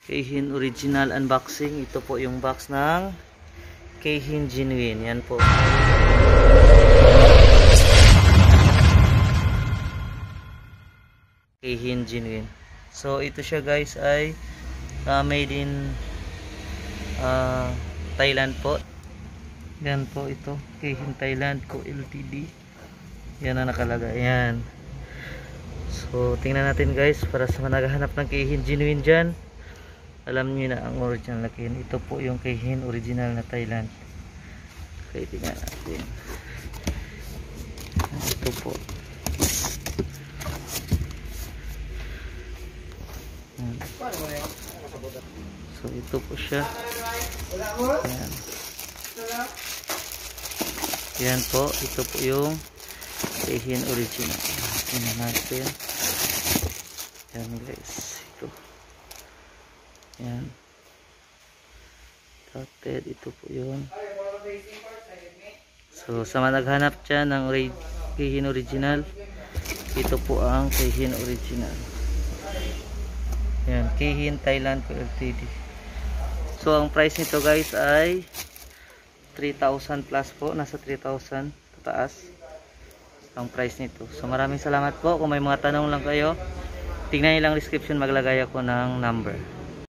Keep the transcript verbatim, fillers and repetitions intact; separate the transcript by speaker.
Speaker 1: Keihin Original unboxing. Ito po yung box ng Keihin Genuine. Yan po. Keihin Genuine. So ito siya guys ay uh, made in uh, Thailand po. Yan po ito. Keihin Thailand Co Ltd. Yan ang nakalagay. Yan. So tingnan natin guys para sa mga naghahanap ng Keihin Genuine dyan. Alam niyo na ang original na Keihin. Ito po yung Keihin Original na Thailand. Okay, tingnan natin. Ito po. So ito po siya. Ayan. Yan po. Ito po yung Keihin Original. Tingnan natin. Yan guys. Ito. Yan. Coated. Ito po yun. So sa mga naghanap dyan ng Keihin Original, ito po ang Keihin Original. Yan. Keihin Thailand Co Ltd. So ang price nito guys ay three thousand plus po. Nasa three thousand pataas ang price nito. So maraming salamat po. Kung may mga tanong lang kayo, tingnan niyo lang description, maglagay ako ng number.